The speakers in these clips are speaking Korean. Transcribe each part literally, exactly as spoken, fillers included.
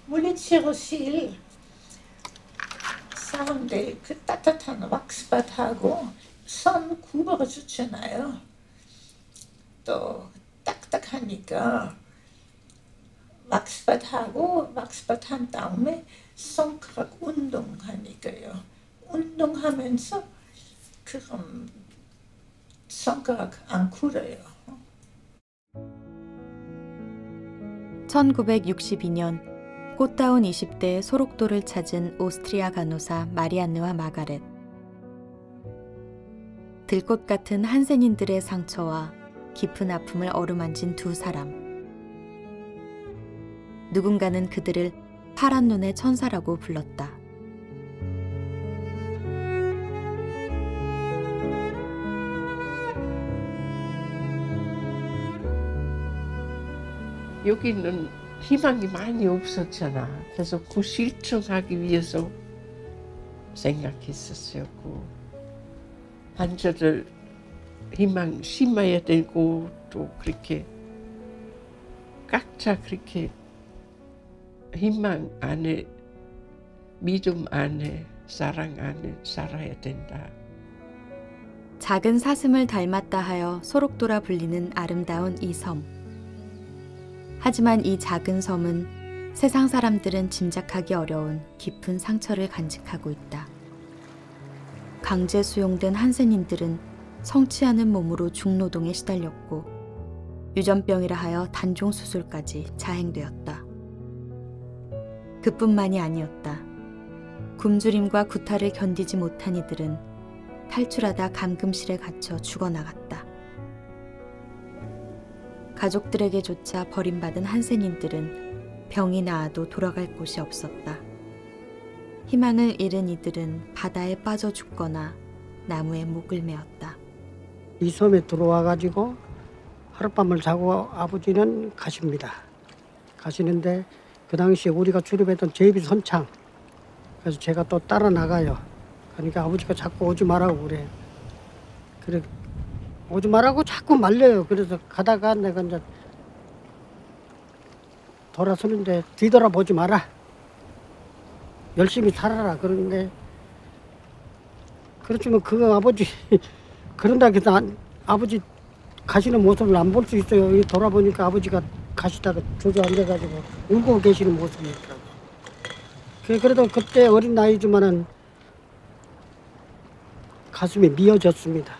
물리치료실 사람들 그 따뜻한 왁스바하고 선 굽어주잖아요. 또 딱딱하니까 왁스바하고 왁스바 한 다음에 손가락 운동하니까요. 운동하면서 그럼 손가락 안 굳어요. 천구백육십이 년 꽃다운 이십 대의 소록도를 찾은 오스트리아 간호사 마리안느와 마가렛. 들꽃 같은 한센인들의 상처와 깊은 아픔을 어루만진 두 사람. 누군가는 그들을 파란 눈의 천사라고 불렀다. 여기는 희망이 많이 없었잖아. 그래서 그 실천하기 위해서 생각했었어요. 그 환자들 희망 심어야 되고 또 그렇게 각자 그렇게 희망 안에 믿음 안에 사랑 안에 살아야 된다. 작은 사슴을 닮았다 하여 소록도라 불리는 아름다운 이 섬. 하지만 이 작은 섬은 세상 사람들은 짐작하기 어려운 깊은 상처를 간직하고 있다. 강제 수용된 한센인들은 성취하는 몸으로 중노동에 시달렸고 유전병이라 하여 단종 수술까지 자행되었다. 그뿐만이 아니었다. 굶주림과 구타를 견디지 못한 이들은 탈출하다 감금실에 갇혀 죽어나갔다. 가족들에게조차 버림받은 한센인들은 병이 나아도 돌아갈 곳이 없었다. 희망을 잃은 이들은 바다에 빠져 죽거나 나무에 목을 메었다. 이 섬에 들어와가지고 하룻밤을 자고 아버지는 가십니다. 가시는데 그 당시에 우리가 출입했던 제비 선창. 그래서 제가 또 따라 나가요. 그러니까 아버지가 자꾸 오지 말라고 그래요. 그래 오지 말라고 자꾸 말려요. 그래서 가다가 내가 이제 돌아서는데 뒤돌아보지 마라. 열심히 살아라. 그러는데 그렇지만 그 아버지 그런다 해서 안, 아버지 가시는 모습을 안 볼 수 있어요. 돌아보니까 아버지가 가시다가 주저앉아가지고 울고 계시는 모습이더라고요. 그래도 그때 어린 나이지만은 가슴이 미어졌습니다.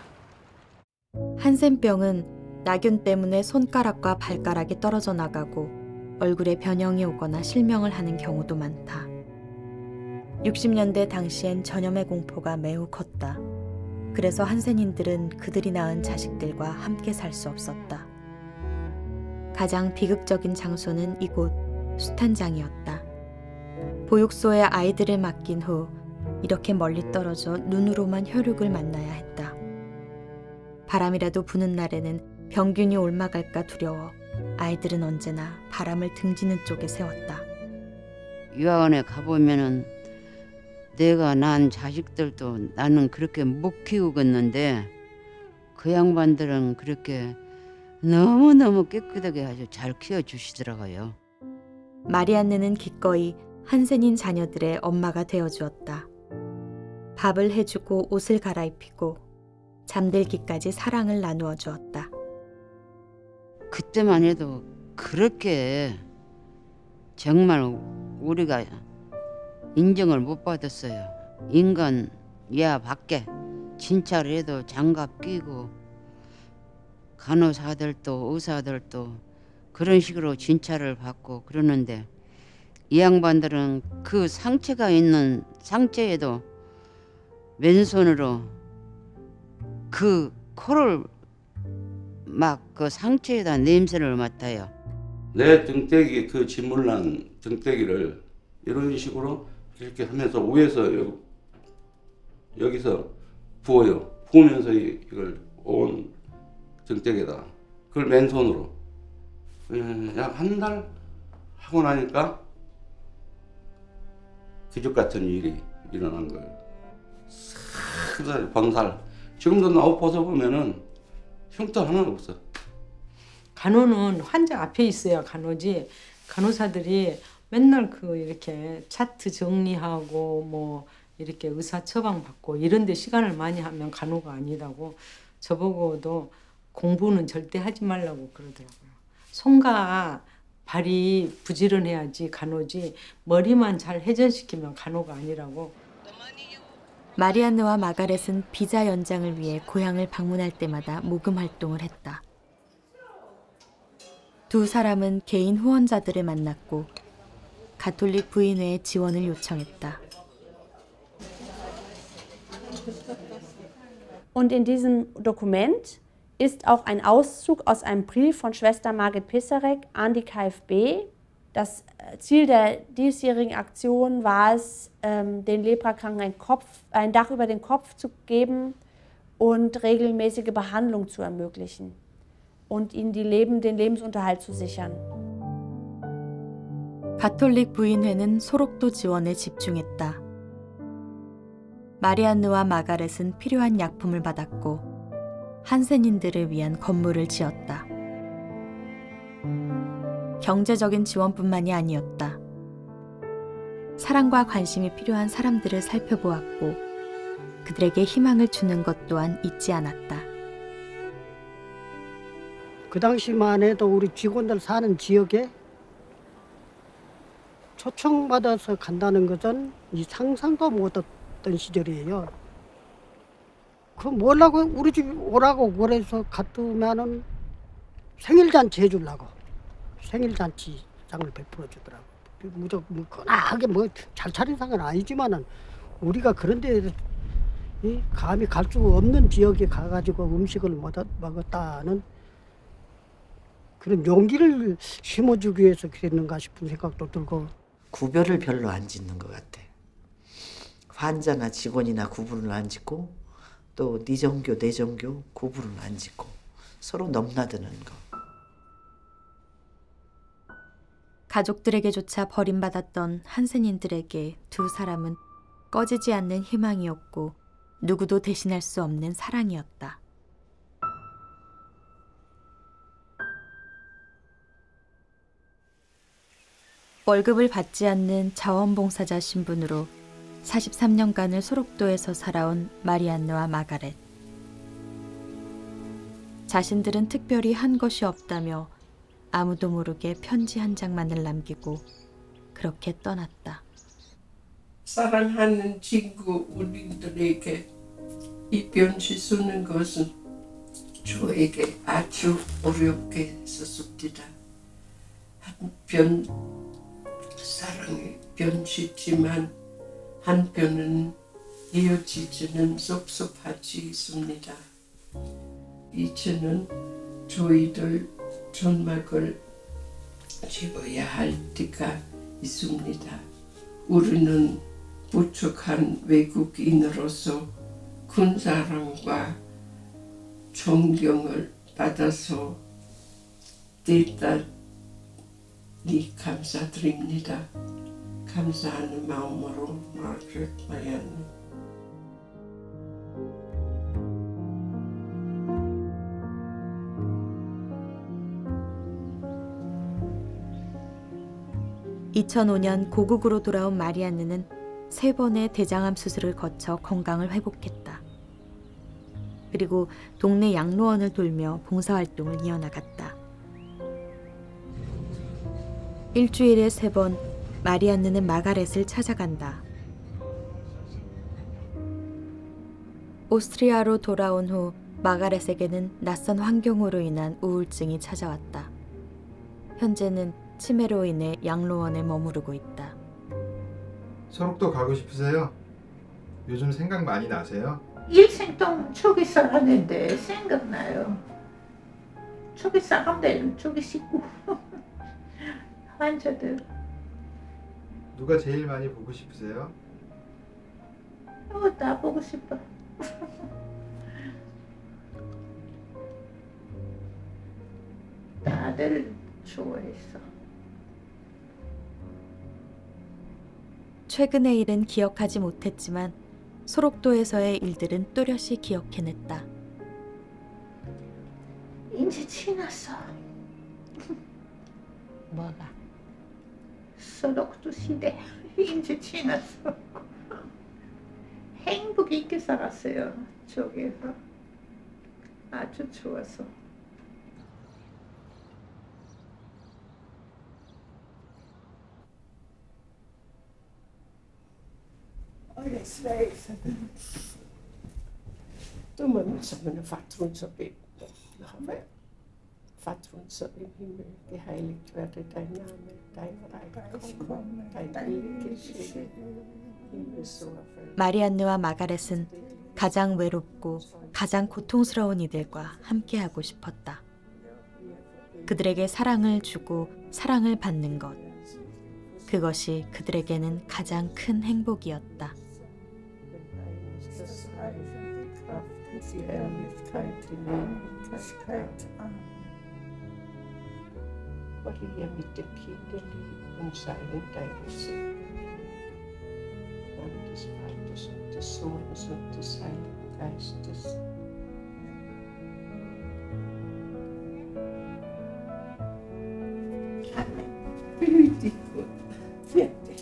한센병은 나균 때문에 손가락과 발가락이 떨어져 나가고 얼굴에 변형이 오거나 실명을 하는 경우도 많다. 육십 년대 당시엔 전염의 공포가 매우 컸다. 그래서 한센인들은 그들이 낳은 자식들과 함께 살 수 없었다. 가장 비극적인 장소는 이곳 수탄장이었다. 보육소에 아이들을 맡긴 후 이렇게 멀리 떨어져 눈으로만 혈육을 만나야 했다. 바람이라도 부는 날에는 병균이 옮아갈까 두려워 아이들은 언제나 바람을 등지는 쪽에 세웠다. 유아원에 가보면은 내가 낳은 자식들도 나는 그렇게 못 키우겠는데 그 양반들은 그렇게 너무너무 깨끗하게 아주 잘 키워주시더라고요. 마리안느는 기꺼이 한센인 자녀들의 엄마가 되어주었다. 밥을 해주고 옷을 갈아입히고 잠들기까지 사랑을 나누어 주었다. 그때만 해도 그렇게 정말 우리가 인정을 못 받았어요. 인간 야 밖에 진찰을 해도 장갑 끼고 간호사들도 의사들도 그런 식으로 진찰을 받고 그러는데 이 양반들은 그 상처가 있는 상처에도 맨손으로 그 코를 막 그 상처에다 냄새를 맡아요. 내 등대기 그 짓물난 등대기를 이런 식으로 이렇게 하면서 위에서 여기, 여기서 부어요. 부으면서 이걸 온 등대기에다 그걸 맨손으로 약 한 달 하고 나니까 기적 같은 일이 일어난 거예요. 싹 병살. 지금도 나옷 벗어보면은 흉터 하나 없어. 간호는 환자 앞에 있어야 간호지 간호사들이 맨날 그 이렇게 차트 정리하고 뭐 이렇게 의사 처방 받고 이런 데 시간을 많이 하면 간호가 아니라고 저보고도 공부는 절대 하지 말라고 그러더라고요. 손과 발이 부지런해야지 간호지 머리만 잘 회전시키면 간호가 아니라고. 마리안느와 마가렛은 비자 연장을 위해 고향을 방문할 때마다 모금 활동을 했다. 두 사람은 개인 후원자들을 만났고 가톨릭 부인회의 지원을 요청했다. Und in diesem Dokument ist auch ein Auszug aus einem Brief von Schwester Margit Pisarek an die K f B. Das Ziel der diesjährigen Aktion war es, den Leprakranken ein, Kopf, ein Dach über den Kopf zu geben und regelmäßige Behandlung zu ermöglichen und ihnen die Leben, den Lebensunterhalt zu sichern. 가톨릭 부인회는 소록도 지원에 집중했다. 마리안느와 마가렛은 필요한 약품을 받았고 한센인들을 위한 건물을 지었다. 경제적인 지원뿐만이 아니었다. 사랑과 관심이 필요한 사람들을 살펴보았고 그들에게 희망을 주는 것 또한 잊지 않았다. 그 당시만 해도 우리 직원들 사는 지역에 초청받아서 간다는 것은 이 상상도 못했던 시절이에요. 그 뭐라고 우리 집 오라고 그래서 갔으면은 생일잔치 해주려고 생일잔치상을 베풀어 주더라고. 무조건 뭐 거나하게 뭐 잘 차린 상은 아니지만은 우리가 그런데 이 감히 갈 수 없는 지역에 가가지고 음식을 먹었다는 그런 용기를 심어주기 위해서 그랬는가 싶은 생각도 들고. 구별을 별로 안 짓는 것 같아. 환자나 직원이나 구분을 안 짓고 또 네 종교 내 종교 구분을 안 짓고 서로 넘나드는 거. 가족들에게조차 버림받았던 한센인들에게 두 사람은 꺼지지 않는 희망이었고 누구도 대신할 수 없는 사랑이었다. 월급을 받지 않는 자원봉사자 신분으로 사십삼 년간을 소록도에서 살아온 마리안느와 마가렛. 자신들은 특별히 한 것이 없다며 아무도 모르게 편지 한 장만을 남기고 그렇게 떠났다. 사랑하는 친구 우리들에게 이 편지 쓰는 것은 저에게 아주 어렵게 썼습니다. 한편 사랑의 편지지만 한편은 이어지지는 섭섭하지 있습니다. 이제는 저희들 전막을 집어야 할 때가 있습니다. 우리는 부족한 외국인으로서 큰 사랑과 존경을 받아서 대단히 감사드립니다. 감사하는 마음으로 마르그렛 마리안느. 이천오 년 고국으로 돌아온 마리안느는 세 번의 대장암 수술을 거쳐 건강을 회복했다. 그리고 동네 양로원을 돌며 봉사활동을 이어나갔다. 일주일에 세 번 마리안느는 마가렛을 찾아간다. 오스트리아로 돌아온 후 마가렛에게는 낯선 환경으로 인한 우울증이 찾아왔다. 현재는 치매로 인해 양로원에 머무르고 있다. 소록도 가고 싶으세요? 요즘 생각 많이 나세요? 일생 동안 저기서 하는데 생각나요. 저기 사람들, 저기 식구, 환자들. 누가 제일 많이 보고 싶으세요? 어, 다 보고 싶어. 다들 좋아했어. 최근의 일은 기억하지 못했지만 소록도에서의 일들은 또렷이 기억해냈다. 이제 지났어. 뭐가? 소록도 시대 이제 지났어. 행복 있게 살았어요. 저기서 아주 좋아서. Olha, isso daí, sabe? Toma me sabe eine Vaterun zu beten. Aber Vaterun zu im Himmel, geheiligt werde dein Name, dein Reich komme, dein Wille geschehe. 마리안느와 마가렛은 가장 외롭고 가장 고통스러운 이들과 함께하고 싶었다. 그들에게 사랑을 주고 사랑을 받는 것. 그것이 그들에게는 가장 큰 행복이었다. Maria mit dem Kinderlieb und seinen deinen Segen. Namen des Vaters und des Sohnes und des Heiligen Geistes. Amen. Behüt dich gut. Fertig.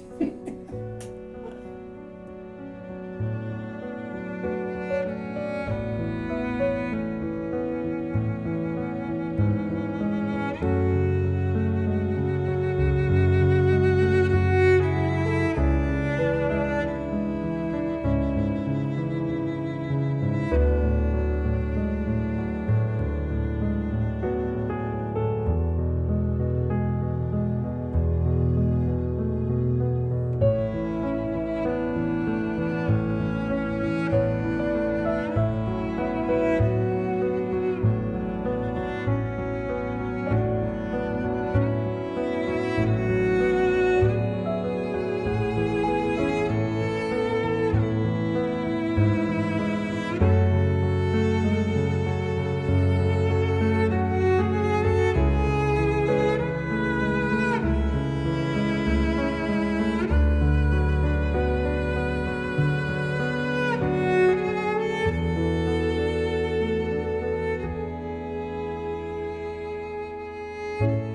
you